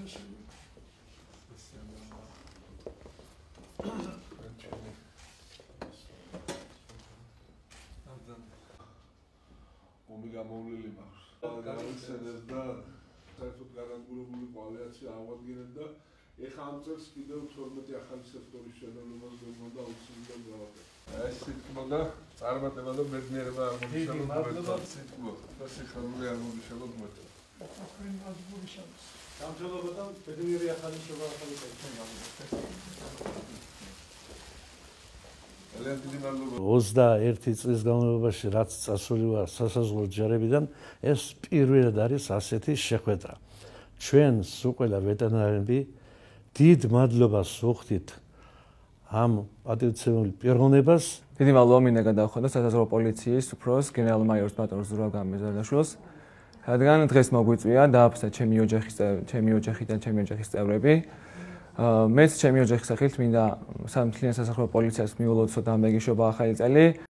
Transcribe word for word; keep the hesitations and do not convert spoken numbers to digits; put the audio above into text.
გამოვლილი მაქვს. განიცადეთ და საერთოდ განადგურებული კოალიცია ავადგენთ და ეხა ამ წელს კიდევ თორმეტი ახალი სექტორის შენელებას გვეუბნება აუცილებლად გავაკეთოთ. ეს სიტყვა წარმატება და ბედნიერება აღმოჩნდა. მადლობა სიტყვა. და სიხარული აღმოჩნდა მოწყვეტ. ახალი მადლობა შანს. გამძლეობა და ბედნიერი ახალი შობა ახალი კეთილ. ოცდაერთი წლის განმავლობაში რაც წასული ვარ სასაზღვრო ჯარებიდან ეს პირველად არის ასეთი შეხვედრა. ჩვენს უყველა ვეტერანები დიდ მადლობას ვუხდით ამ პატივცემულ პიროვნებას. დიდი მადლობა მინდა გადავხადოთ სასაზღვრო პოლიციის უფროს გენერალ-მაიორს ბატონ ზურაბ მესაზღვრეებს. რადგან დღეს მოგვიწვია დააფასა ჩემი ოჯახის ჩემი ოჯახი და ჩემი ოჯახის წევრები. მეც ჩემი ოჯახის სახელით მინდა სამთლიან სასაზღვრო პოლიციას მიულოცოთ ამ მეგიშობა ახალი წელი.